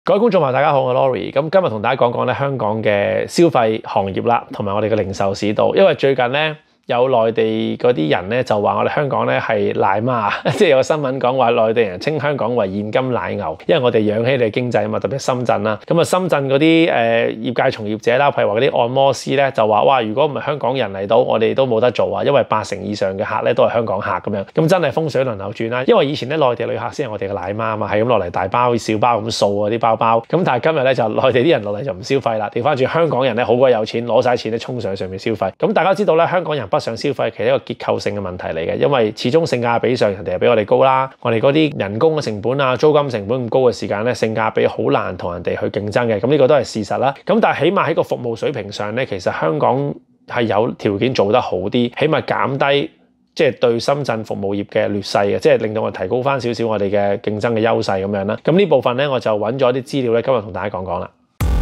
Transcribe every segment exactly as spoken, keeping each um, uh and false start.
各位觀眾朋友，大家好，我係 Laurie。咁今日同大家講講咧香港嘅消費行業啦，同埋我哋嘅零售市道。因為最近咧有內地嗰啲人咧就話我哋香港咧係奶媽，即係有個新聞講話內地人稱香港為現金奶牛，因為我哋養起你經濟啊嘛，特別係深圳啦。咁啊，深圳嗰啲誒業界從業者啦，譬如話嗰啲按摩師咧就話哇，如果唔係香港人嚟到，我哋都冇得做啊，因為八成以上嘅客咧都係香港客咁樣。咁真係風水輪流轉啦。因為以前咧內地旅客先係我哋嘅奶媽啊嘛，係咁落嚟大包小包咁掃啊啲包包。咁但係今日咧就內地啲人落嚟就唔消費啦，調翻轉香港人咧好鬼有錢，攞晒錢咧衝上去上面消費。咁大家知道咧，香港人不想消費其實一個結構性嘅問題嚟嘅，因為始終性價比上人哋係比我哋高啦，我哋嗰啲人工嘅成本啊、租金成本咁高嘅時間咧，性價比好難同人哋去競爭嘅，咁呢個都係事實啦。咁但係起碼喺個服務水平上咧，其實香港係有條件做得好啲，起碼減低即係對深圳服務業嘅劣勢嘅，即係令到我哋提高翻少少我哋嘅競爭嘅優勢咁樣啦。咁呢部分咧，我就揾咗啲資料咧，今日同大家講講啦。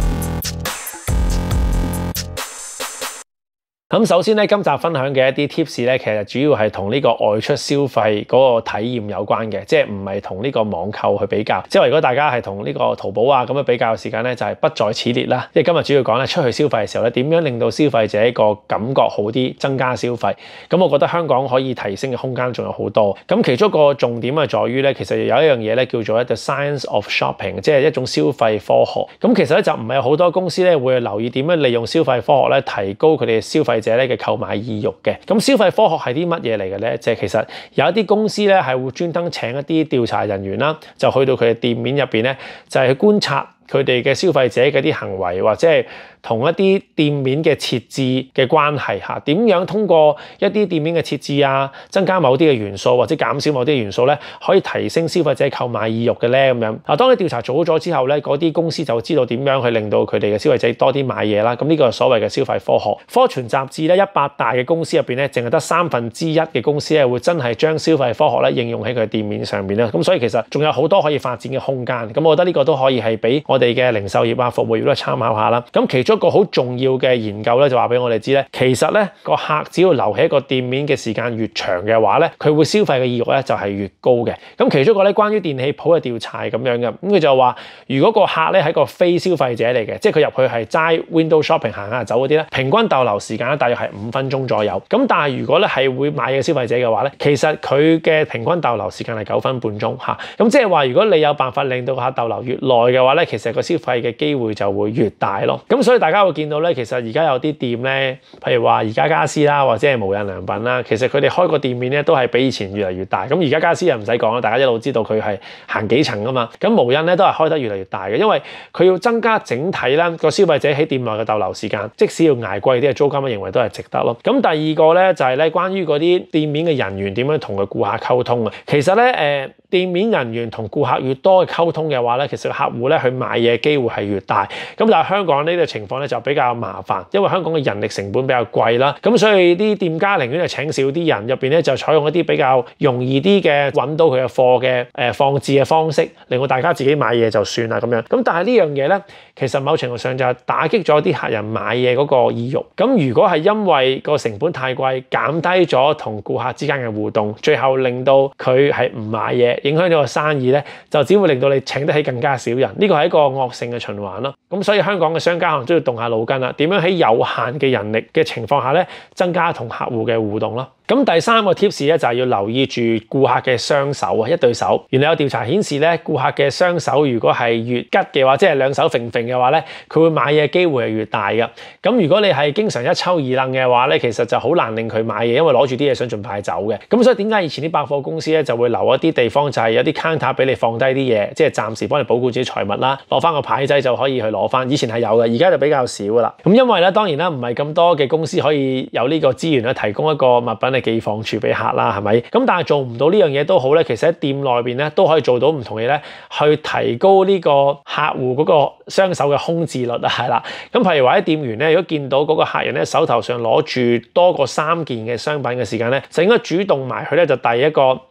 咁首先咧，今集分享嘅一啲 tips 咧，其實主要係同呢個外出消費嗰個體驗有關嘅，即係唔係同呢個網購去比較。即係如果大家係同呢個淘寶啊咁樣比較嘅時間咧，就係不在此列啦。即係今日主要講咧，出去消費嘅時候咧，點樣令到消費者個感覺好啲，增加消費。咁我覺得香港可以提升嘅空間仲有好多。咁其中一個重點係在於咧，其實有一樣嘢咧叫做一個 science of shopping， 即係一種消費科學。咁其實咧就唔係好多公司咧會留意點樣利用消費科學咧提高佢哋嘅消費者咧嘅購買意欲嘅。咁消費科學係啲乜嘢嚟嘅咧？即係其實有一啲公司咧係會專登請一啲調查人員啦，就去到佢嘅店面入邊咧，就係去觀察佢哋嘅消費者嘅啲行為，或者係同一啲店面嘅設置嘅關係嚇，點樣通過一啲店面嘅設置啊，增加某啲嘅元素或者減少某啲嘅元素咧，可以提升消費者購買意欲嘅咧咁樣。嗱，當你調查做好咗之後咧，嗰啲公司就知道點樣去令到佢哋嘅消費者多啲買嘢啦。咁呢個係所謂嘅消費科學。科傳雜誌咧，一百大嘅公司入邊咧，淨係得三分之一嘅公司咧會真係將消費科學咧應用喺佢嘅店面上邊啦。咁所以其實仲有好多可以發展嘅空間。咁我覺得呢個都可以係俾我哋嘅零售業啊、服務業都參考下啦。咁其中一個好重要嘅研究咧，就話俾我哋知咧，其實咧個客只要留喺一個店面嘅時間越長嘅話咧，佢會消費嘅意欲咧就係越高嘅。咁其中一個咧關於電器鋪嘅調查係咁樣嘅，咁佢就話如果個客咧係個非消費者嚟嘅，即係佢入去係齋 window shopping 行下走嗰啲咧，平均逗留時間咧大約係五分鐘左右。咁但係如果咧係會買嘅消費者嘅話咧，其實佢嘅平均逗留時間係九分半鐘嚇。咁即係話如果你有辦法令到個客逗留越耐嘅話咧，其實個消費嘅機會就會越大咯。咁所以大家會見到咧，其實而家有啲店咧，譬如話宜家家私啦，或者係無印良品啦，其實佢哋開個店面咧都係比以前越嚟越大。咁宜家家私又唔使講啦，大家一路知道佢係行幾層噶嘛。咁無印咧都係開得越嚟越大嘅，因為佢要增加整體啦個消費者喺店內嘅逗留時間，即使要捱貴啲嘅租金，我認為都係值得咯。咁第二個咧就係咧關於嗰啲店面嘅人員點樣同佢顧客溝通啊。其實咧誒、呃、店面人員同顧客越多嘅溝通嘅話咧，其實客戶咧去買嘢嘅機會係越大。咁但係香港呢個情況咧就比較麻煩，因為香港嘅人力成本比較貴啦，咁所以啲店家寧願係請少啲人，入邊咧就採用一啲比較容易啲嘅揾到佢嘅貨嘅誒放置嘅方式，令到大家自己買嘢就算啦咁樣。咁但係呢樣嘢咧，其實某程度上就係打擊咗啲客人買嘢嗰個意欲。咁如果係因為個成本太貴，減低咗同顧客之間嘅互動，最後令到佢係唔買嘢，影響咗個生意咧，就只會令到你請得起更加少人。呢個係一個惡性嘅循環咯。咁所以香港嘅商家可能都要動下腦筋啦，點樣喺有限嘅人力嘅情況下咧，增加同客戶嘅互動咯。咁第三個 tips 咧就係要留意住顧客嘅雙手啊，一對手。原來有調查顯示咧，顧客嘅雙手如果係越吉嘅話，即係兩手揈揈嘅話咧，佢會買嘢機會係越大嘅。咁如果你係經常一抽二楞嘅話咧，其實就好難令佢買嘢，因為攞住啲嘢想盡快走嘅。咁所以點解以前啲百貨公司咧就會留一啲地方，就係有啲 counter 俾你放低啲嘢，即係暫時幫你保管自己財物啦，攞翻個牌仔就可以去攞翻。以前係有嘅，而家就比較少噶啦。咁因為咧，當然啦，唔係咁多嘅公司可以有呢個資源咧，提供一個物品嘅寄放處俾客啦，係咪？咁但係做唔到呢樣嘢都好咧，其實喺店內邊咧都可以做到唔同嘢咧，去提高呢個客戶嗰個雙手嘅空置率啊，係啦。咁譬如話啲店員咧，如果見到嗰個客人咧手頭上攞住多過三件嘅商品嘅時間咧，就應該主動埋去咧，就遞一個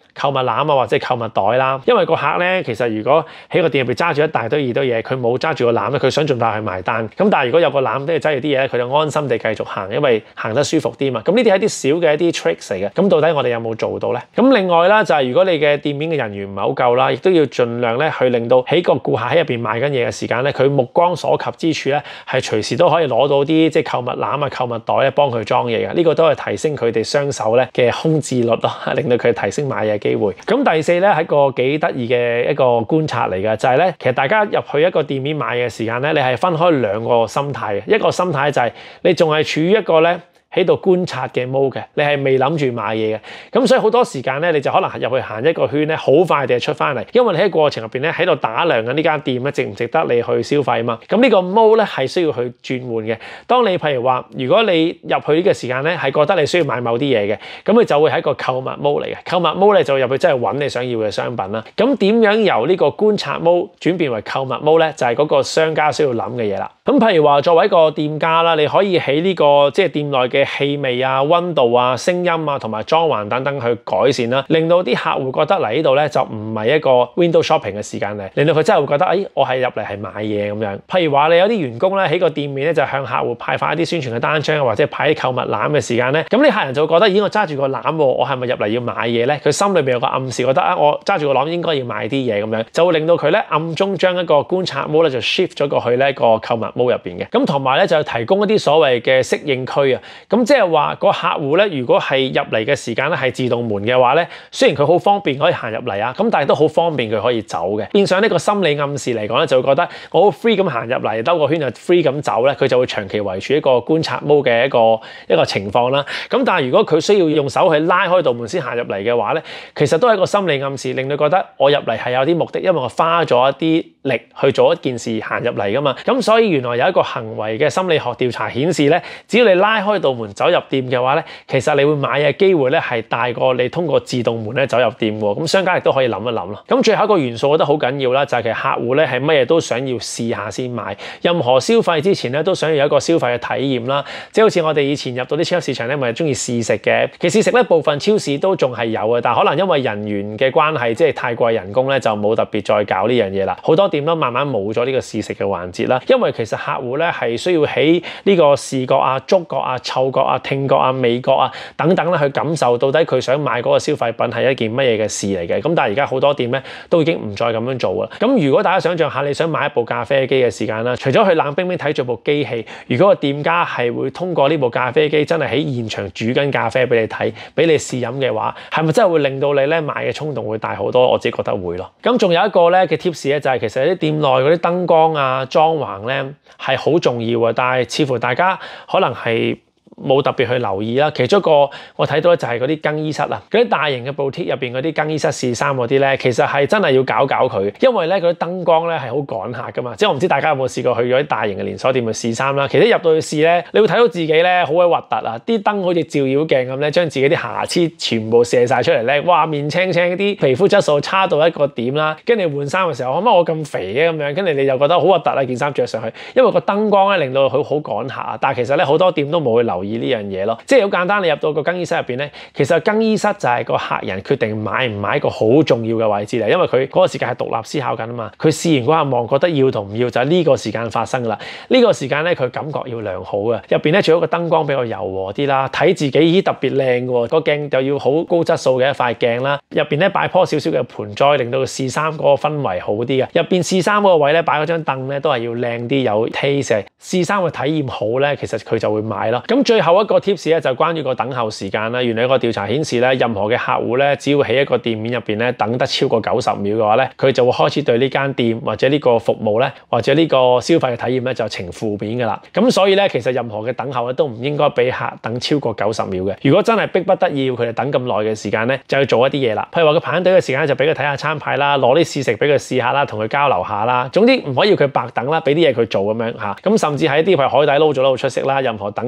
購物籃啊或者購物袋啦。因為個客咧其實如果喺個店入邊揸住一大堆二堆嘢，佢冇揸住個籃咧，佢想盡快去埋單。咁但係如果有個籃都係揸住啲嘢咧，佢就安心地繼續行，因為行得舒服啲嘛。咁呢啲係一啲小嘅一啲 tricks 嚟嘅。咁到底我哋有冇做到咧？咁另外啦，就係如果你嘅店面嘅人員唔係好夠啦，亦都要盡量咧去令到喺個顧客喺入邊買緊嘢嘅時間咧，佢目光所及之處咧係隨時都可以攞到啲即係購物籃啊、購物袋咧幫佢裝嘢嘅。呢個都係提升佢哋雙手咧嘅空置率咯，令到佢提升買嘢機會。咁第四咧係個幾得意嘅一個觀察嚟嘅，就係咧其實大家入去一個店面買嘅時間咧，你係分開兩個心態嘅。一個心態就係你仲係處於一個咧喺度觀察嘅 mode 嘅，你係未諗住買嘢嘅，咁所以好多時間咧，你就可能入去行一個圈咧，好快地出翻嚟，因為你喺過程入邊咧喺度打量緊呢間店咧值唔值得你去消費啊嘛。咁呢個 mode 咧係需要去轉換嘅。當你譬如話，如果你入去呢個時間咧係覺得你需要買某啲嘢嘅，咁佢就會係一個購物 mode 嚟嘅。購物 mode 咧就入去真係揾你想要嘅商品啦。咁點樣由呢個觀察 mode 轉變為購物 mode 咧？就係嗰個商家需要諗嘅嘢啦。咁譬如話，作為一個店家啦，你可以喺呢個即係店內嘅氣味啊、溫度啊、聲音啊同埋裝潢等等去改善啦，令到啲客戶覺得嚟呢度咧就唔係一個 window shopping 嘅時間嚟，令到佢真係會覺得，誒，我係入嚟係買嘢咁樣。譬如話，你有啲員工咧喺個店面咧就向客戶派發一啲宣傳嘅單張或者派啲購物籃嘅時間咧，咁啲客人就會覺得，咦，我揸住個籃，我係咪入嚟要買嘢咧？佢心裏邊有個暗示，覺得啊，我揸住個籃應該要買啲嘢咁樣，就會令到佢咧暗中將一個觀察 mode 咧就 shift 咗過去咧個購物 mode 入邊嘅。咁同埋咧就提供一啲所謂嘅適應區啊，咁即係話個客戶咧，如果係入嚟嘅時間咧係自動門嘅話咧，雖然佢好方便可以行入嚟啊，咁但係都好方便佢可以走嘅。變相呢個心理暗示嚟講咧，就會覺得我好 free 咁行入嚟，兜個圈就 free 咁走咧，佢就會長期維持一個觀察 mode 嘅一個一個情況啦。咁但係如果佢需要用手去拉開道門先行入嚟嘅話咧，其實都係一個心理暗示，令你覺得我入嚟係有啲目的，因為我花咗一啲力去做一件事行入嚟噶嘛。咁所以原來有一個行為嘅心理學調查顯示咧，只要你拉開道門走入店嘅話咧，其實你會買嘅機會咧係大過你通過自動門咧走入店喎。咁商家亦都可以諗一諗咯。咁最後一個元素我覺得好緊要啦，就係其實客戶咧係乜嘢都想要試下先買，任何消費之前咧都想要有一個消費嘅體驗啦。即係好似我哋以前入到啲超級市場咧，咪中意試食嘅。其實試食咧部分超市都仲係有嘅，但係可能因為人員嘅關係，即係太貴人工咧，就冇特別再搞呢樣嘢啦。好多店都慢慢冇咗呢個試食嘅環節啦，因為其實客戶咧係需要喺呢個視覺啊、觸覺啊、嗅覺啊、聽覺啊、味覺啊等等咧去感受到底佢想買嗰個消費品係一件乜嘢嘅事嚟嘅。咁但係而家好多店咧都已經唔再咁樣做啦。咁如果大家想象下你想買一部咖啡機嘅時間啦，除咗去冷冰冰睇住部機器，如果個店家係會通過呢部咖啡機真係喺現場煮緊咖啡俾你睇，俾你試飲嘅話，係咪真係會令到你咧買嘅衝動會大好多？我自己覺得會咯。咁仲有一個咧嘅 tips 咧，就係其實啲店內嗰啲燈光啊、裝潢咧係好重要啊，但係似乎大家可能係冇特別去留意啦。其中一個我睇到咧就係嗰啲更衣室啊，嗰啲大型嘅 boutique 入邊嗰啲更衣室試衫嗰啲咧，其實係真係要搞搞佢，因為咧嗰啲燈光咧係好趕客噶嘛。即係我唔知大家有冇試過去咗啲大型嘅連鎖店去試衫啦。其實入到去試咧，你會睇到自己咧好鬼核突啊！啲燈好似照妖鏡咁咧，將自己啲瑕疵全部射晒出嚟咧，哇，面青青，啲皮膚質素差到一個點啦。跟住換衫嘅時候，可唔可以我咁肥嘅咁樣？跟住你就覺得好核突啊！件衫着上去，因為個燈光咧令到佢好趕客啊。但係其實咧好多店都冇去留意呢樣嘢咯，即係好簡單。你入到個更衣室入邊咧，其實更衣室就係個客人決定買唔買一個好重要嘅位置嚟，因為佢嗰個時間係獨立思考緊啊嘛。佢試完嗰下望，覺得要同唔要就係呢個時間發生噶啦。呢個時間咧，佢感覺要良好嘅。入邊咧，最好個燈光比較柔和啲啦，睇自己咦特別靚嘅喎，個鏡就要好高質素嘅一塊鏡啦。入邊咧擺棵少少嘅盆栽，令到試衫嗰個氛圍好啲嘅。入邊試衫嗰個位咧擺嗰張凳咧都係要靚啲，有 taste。試衫嘅體驗好咧，其實佢就會買咯。咁最後一個 tips 咧就關於個等候時間啦。原來一個調查顯示咧，任何嘅客戶咧，只要喺一個店面入邊咧等得超過九十秒嘅話咧，佢就會開始對呢間店或者呢個服務咧，或者呢個消費嘅體驗咧就呈負面噶啦。咁所以咧，其實任何嘅等候咧都唔應該俾客等超過九十秒嘅。如果真係逼不得已要佢哋等咁耐嘅時間咧，就要做一啲嘢啦。譬如話佢排緊隊嘅時間就俾佢睇下餐牌啦，攞啲試食俾佢試下啦，同佢交流下啦。總之唔可以要佢白等啦，俾啲嘢佢做咁樣嚇。咁甚至喺啲譬如海底撈做得好出色啦，任何等緊嘅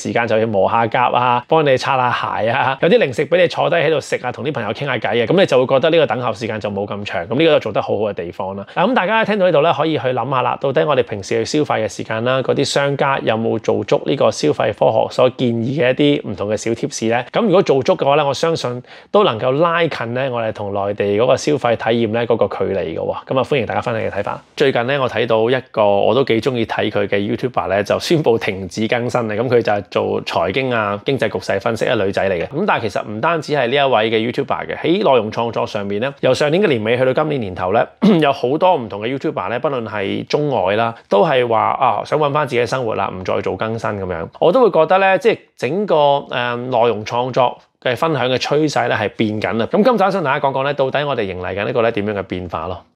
時間就要磨下甲啊，幫你擦下鞋啊，有啲零食俾你坐低喺度食啊，同啲朋友傾下偈啊，咁你就會覺得呢個等候時間就冇咁長，咁呢個就做得好好嘅地方啦。咁大家聽到呢度咧，可以去諗下啦，到底我哋平時去消費嘅時間啦，嗰啲商家有冇做足呢個消費科學所建議嘅一啲唔同嘅小貼士咧？咁如果做足嘅話咧，我相信都能夠拉近咧我哋同內地嗰個消費體驗咧嗰個距離嘅喎。咁啊，歡迎大家分享你嘅睇法。最近咧，我睇到一個我都幾中意睇佢嘅 YouTuber 咧，就宣布停止更新啦。咁佢就係做財經啊、經濟局勢分析嘅女仔嚟嘅。咁但係其實唔單止係呢一位嘅 YouTuber 嘅，喺內容創作上面咧，由上年嘅年尾去到今年年頭咧，有好多唔同嘅 YouTuber 咧，不論係中外啦，都係話啊想揾翻自己嘅生活啦，唔再做更新咁樣。我都會覺得咧，即係整個誒、呃、內容創作嘅分享嘅趨勢咧係變緊啦。咁今集想同大家講講咧，到底我哋迎嚟緊呢個咧點樣嘅變化咯？